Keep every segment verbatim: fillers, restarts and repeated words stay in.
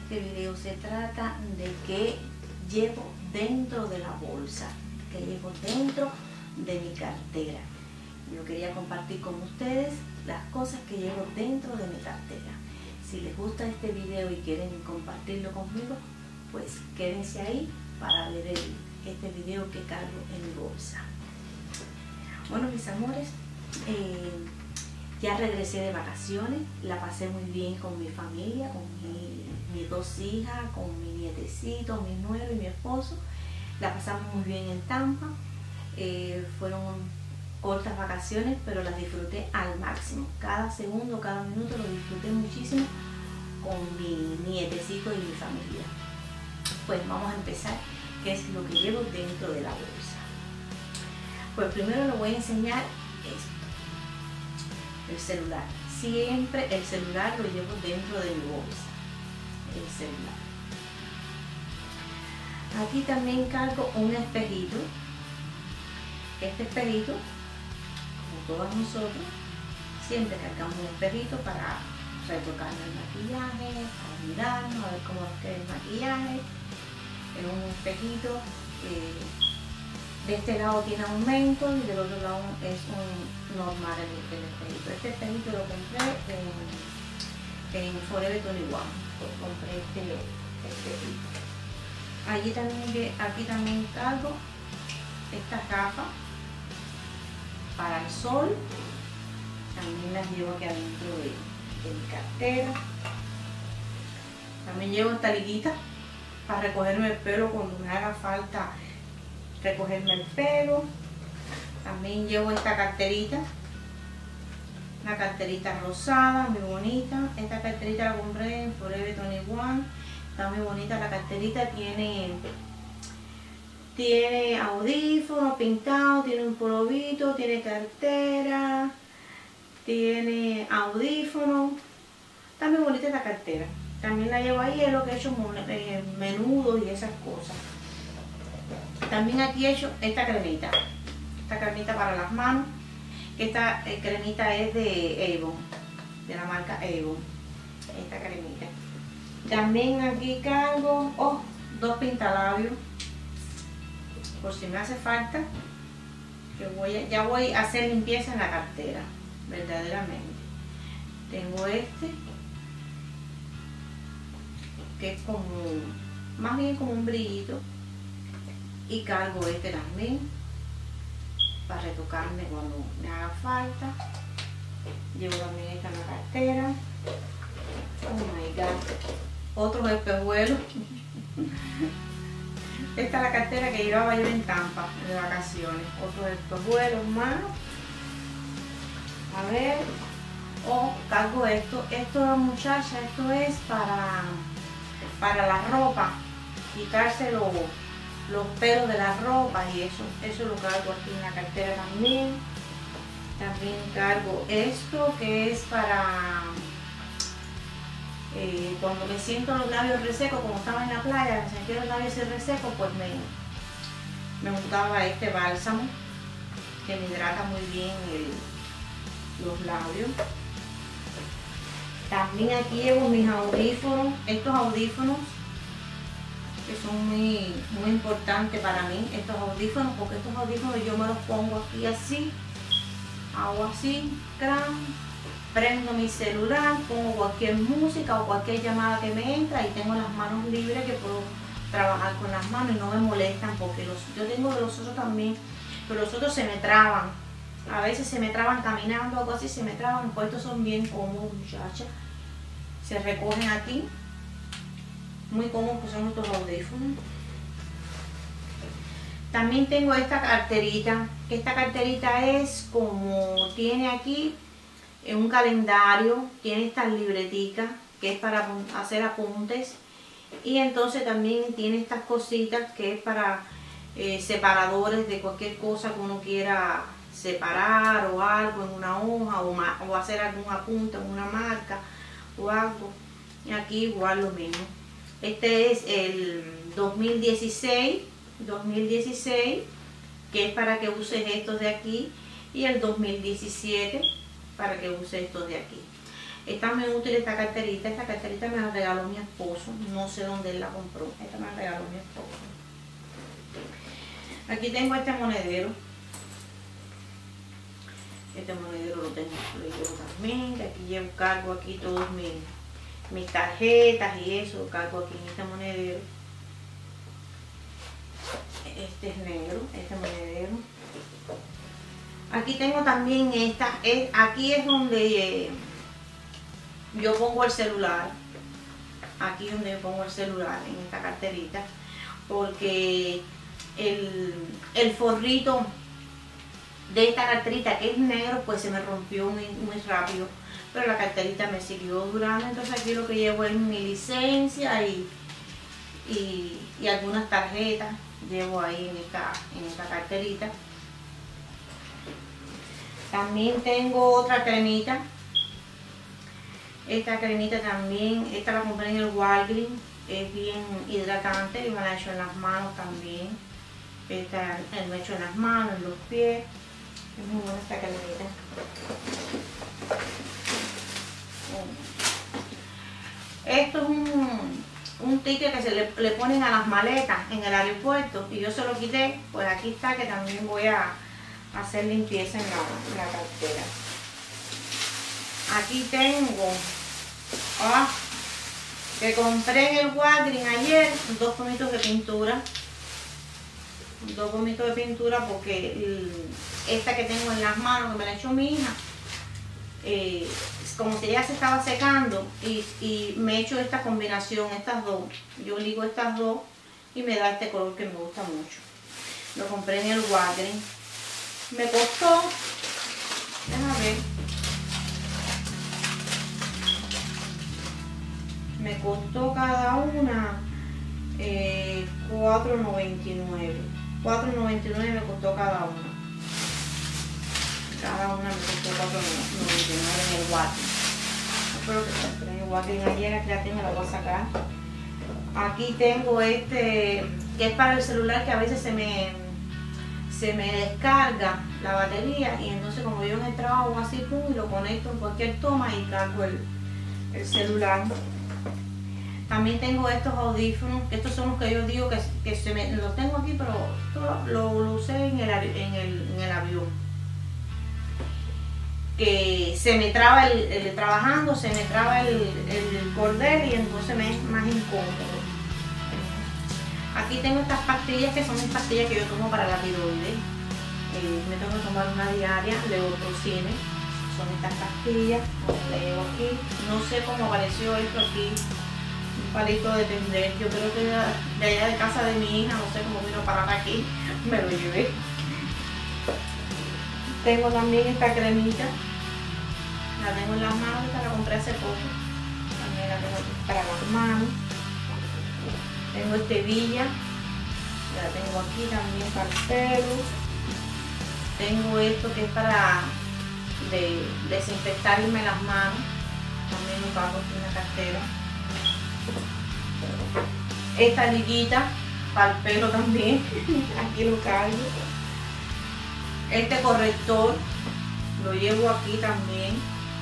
este video se trata de qué llevo dentro de la bolsa, qué llevo dentro de mi cartera. Yo quería compartir con ustedes las cosas que llevo dentro de mi cartera. Si les gusta este video y quieren compartirlo conmigo, pues quédense ahí para ver el, este video que cargo en mi bolsa. Bueno, mis amores, eh, ya regresé de vacaciones, la pasé muy bien con mi familia, con mi, mis dos hijas, con mi nietecito, mi nuero y mi esposo. La pasamos muy bien en Tampa. Eh, fueron cortas vacaciones, pero las disfruté al máximo. Cada segundo, cada minuto lo disfruté muchísimo con mi nietecito y mi familia. Pues vamos a empezar, qué es lo que llevo dentro de la bolsa. Pues primero les voy a enseñar esto. El celular. Siempre el celular lo llevo dentro de mi bolsa. El celular. Aquí también cargo un espejito. Este espejito, como todos nosotros, siempre cargamos un espejito para retocar el maquillaje, para mirarnos, a ver cómo nos queda el maquillaje. Es un espejito. Eh, De este lado tiene aumento y del otro lado es un normal el, el espejito. Este espejito lo compré en, en Forever veintiuno. Pues compré este espejito. Allí también, aquí también cargo estas gafas para el sol. También las llevo aquí adentro de, de mi cartera. También llevo esta liguita para recogerme el pelo cuando me haga falta recogerme el pelo. También llevo esta carterita, una carterita rosada, muy bonita. Esta carterita la compré en Forever veintiuno, está muy bonita la carterita. Tiene tiene audífonos pintados, tiene un polvito, tiene cartera, tiene audífonos. Está muy bonita esta cartera. También la llevo ahí, es lo que he hecho menudos y esas cosas. También aquí he hecho esta cremita, esta cremita para las manos. Esta eh, cremita es de Avon, de la marca Avon, esta cremita. También aquí cargo oh, dos pintalabios, por si me hace falta, que voy a, ya voy a hacer limpieza en la cartera, verdaderamente. Tengo este, que es como, más bien como un brillito. Y cargo este también para retocarme cuando me haga falta. Llevo también esta en la cartera. Oh my god, otros espejuelos. Esta es la cartera que llevaba yo en Tampa de vacaciones. Otros espejuelos más. A ver, oh, cargo esto. Esto, muchacha, esto es para para la ropa, quitárselo los pelos de la ropa y eso, eso lo cargo aquí en la cartera también. También cargo esto que es para eh, cuando me siento los labios resecos, como estaba en la playa, me sentía los labios resecos, pues me, me untaba este bálsamo que me hidrata muy bien el, los labios. También aquí llevo mis audífonos, estos audífonos que son muy, muy importantes para mí, estos audífonos, porque estos audífonos yo me los pongo aquí así, hago así, cran, prendo mi celular, pongo cualquier música o cualquier llamada que me entra y tengo las manos libres, que puedo trabajar con las manos y no me molestan, porque los, yo tengo de los otros también, pero los otros se me traban, a veces se me traban caminando o algo así, se me traban, pues estos son bien cómodos, muchachas, se recogen aquí. Muy cómodos que son estos audífonos. También tengo esta carterita, que esta carterita es como, tiene aquí un calendario, tiene estas libreticas, que es para hacer apuntes, y entonces también tiene estas cositas que es para eh, separadores de cualquier cosa que uno quiera separar o algo en una hoja, o, o hacer algún apunte en una marca o algo. Y aquí igual lo mismo. Este es el dos mil dieciséis, que es para que uses estos de aquí, y el dos mil diecisiete para que uses estos de aquí. Está muy útil esta carterita. Esta carterita me la regaló mi esposo. No sé dónde él la compró. Esta me la regaló mi esposo. Aquí tengo este monedero. Este monedero lo tengo, lo llevo también. Aquí llevo, cargo aquí todos mis, mis tarjetas y eso. Cargo aquí en este monedero. Este es negro, este monedero. Aquí tengo también esta. Es, aquí es donde eh, yo pongo el celular. Aquí es donde yo pongo el celular, en esta carterita. Porque el, el forrito de esta carterita, que es negro, pues se me rompió muy, muy rápido. Pero la carterita me siguió durando. Entonces aquí lo que llevo es mi licencia y, y, y algunas tarjetas. Llevo ahí en esta, en esta carterita. También tengo otra cremita. Esta cremita también, esta la compré en el Walgreens. Es bien hidratante y me la he hecho en las manos también. Esta me he hecho en las manos, en los pies. Es muy buena esta cremita. Esto es un, un ticket que se le, le ponen a las maletas en el aeropuerto y yo se lo quité. Pues aquí está, que también voy a hacer limpieza en la, en la cartera. Aquí tengo, ah, que compré en el Walgreens ayer, dos pomitos de pintura. Dos pomitos de pintura porque el, esta que tengo en las manos, que me la ha hecho mi hija, eh, como si ya se estaba secando y, y me he hecho esta combinación, estas dos. Yo ligo estas dos y me da este color que me gusta mucho. Lo compré en el Walgreens. Me costó, déjame ver, me costó cada una eh, cuatro noventa y nueve. cuatro noventa y nueve me costó cada una. Cada una me costó cuatro noventa y nueve en el Walgreens. Espero que esté en el Walgreens ayer, aquí la tengo, la voy a sacar. Aquí tengo este, que es para el celular, que a veces se me, se me descarga la batería y entonces como yo en el trabajo así, pum, y lo conecto en cualquier toma y cargo el, el celular. También tengo estos audífonos, que estos son los que yo digo que, que se me, los tengo aquí, pero lo, lo, lo usé en el, en, el, en el avión. Que se me traba, el, el, trabajando, se me traba el, el cordel y entonces me es más incómodo. Aquí tengo estas pastillas, que son mis pastillas que yo tomo para la tiroides. Eh, me tengo que tomar una diaria, Levothyroxine. Son estas pastillas, como la llevo aquí. No sé cómo apareció esto aquí. Un palito de tender, yo creo que de allá de casa de mi hija, no sé cómo vino a parar aquí, me lo llevé. Tengo también esta cremita, la tengo en las manos, esta la compré hace poco, también la tengo para las manos. Tengo este Villa, la tengo aquí también para el pelo. Tengo esto que es para de, desinfectarme las manos, también lo pago aquí en la cartera. Esta liguita para el pelo también, aquí lo cargo. Este corrector lo llevo aquí también.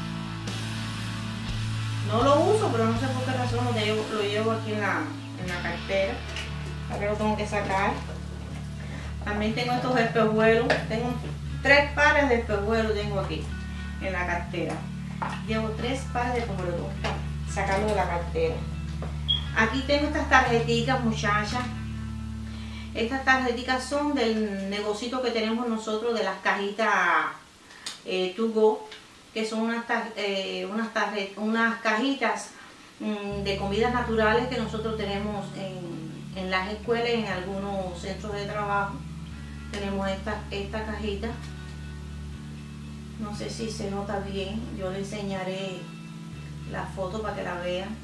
No lo uso, pero no sé por qué razón lo llevo, lo llevo aquí en la, en la cartera. Ahora lo tengo que sacar. También tengo estos espejuelos. Tengo tres pares de espejuelos tengo aquí en la cartera. Llevo tres pares de espejuelos. Tengo que sacarlo de la cartera. Aquí tengo estas tarjeticas, muchachas. Estas tarjeticas son del negocito que tenemos nosotros de las cajitas eh, to go, que son unas, eh, unas, tarjet, unas cajitas mmm, de comidas naturales que nosotros tenemos en, en las escuelas y en algunos centros de trabajo. Tenemos esta, esta cajita. No sé si se nota bien, yo le enseñaré la foto para que la vean.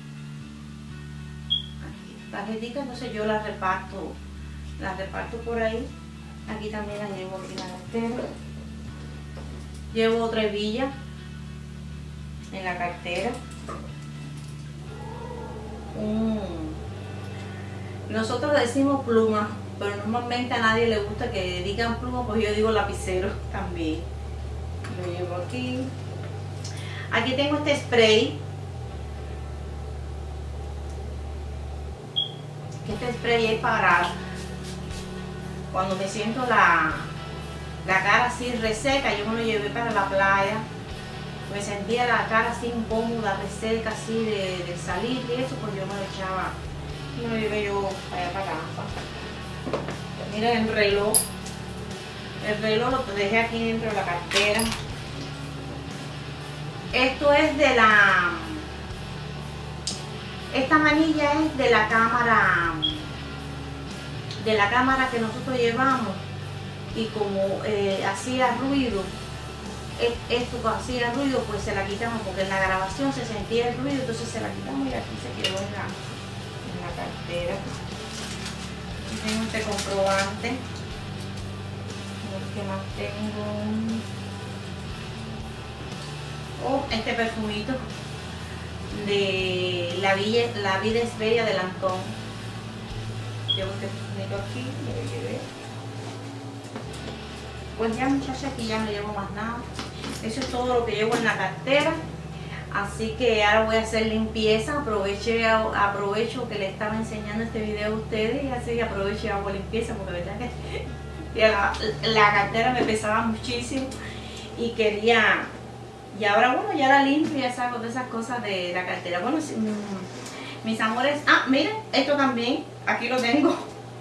Tarjetica, entonces yo las reparto, las reparto por ahí. Aquí también las llevo aquí en la cartera. Llevo otra hebilla en la cartera. Mm. Nosotros decimos pluma, pero normalmente a nadie le gusta que digan pluma, pues yo digo lapicero también. Lo llevo aquí. Aquí tengo este spray. Este spray es para cuando me siento la, la cara así reseca. Yo me lo llevé para la playa. Me sentía la cara así incómoda, reseca, así de, de salir y eso, pues yo me lo echaba, me lo llevé yo allá para acá. Miren el reloj. El reloj lo dejé aquí dentro de la cartera. Esto es de la... Esta manilla es de la cámara, de la cámara que nosotros llevamos, y como eh, hacía ruido, esto hacía ruido, pues se la quitamos, porque en la grabación se sentía el ruido, entonces se la quitamos y aquí se quedó en la, en la cartera. Aquí tengo este comprobante. ¿Qué más tengo? Oh, este perfumito de la vida, la vida es bella de Lancôme. Llevo este perfumito aquí, me lo llevé. Pues ya, muchachas, aquí ya no llevo más nada. Eso es todo lo que llevo en la cartera. Así que ahora voy a hacer limpieza. Aproveché, aprovecho que le estaba enseñando este video a ustedes, y así aprovecho y hago limpieza, porque verdad que la, la cartera me pesaba muchísimo y quería... Y ahora, bueno, ya la limpio, ya saco de esas cosas de la cartera. Bueno, mis amores... Ah, miren, esto también, aquí lo tengo.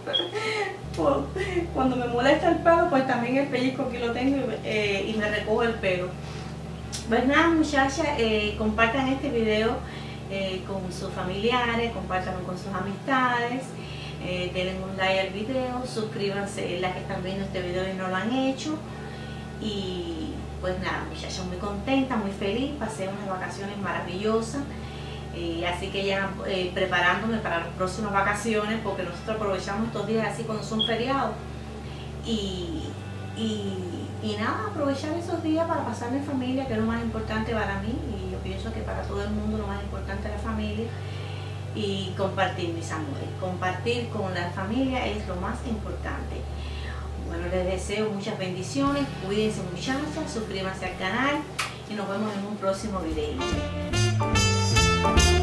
Cuando me molesta el pelo, pues también el pellizco aquí lo tengo, y, eh, y me recojo el pelo. Pues nada, muchachas, eh, compartan este video eh, con sus familiares, compártanlo con sus amistades, eh, denle un like al video, suscríbanse las que están viendo este video y no lo han hecho. Y pues nada, muchachas, muy contenta, muy feliz, pasé unas vacaciones maravillosas. Eh, así que ya eh, preparándome para las próximas vacaciones, porque nosotros aprovechamos estos días así cuando son feriados, y, y, y nada, aprovechar esos días para pasar en familia, que es lo más importante para mí, y yo pienso que para todo el mundo lo más importante es la familia, y compartir, mis amores, compartir con la familia es lo más importante. Bueno, les deseo muchas bendiciones, cuídense, muchachas, suscríbanse al canal y nos vemos en un próximo video.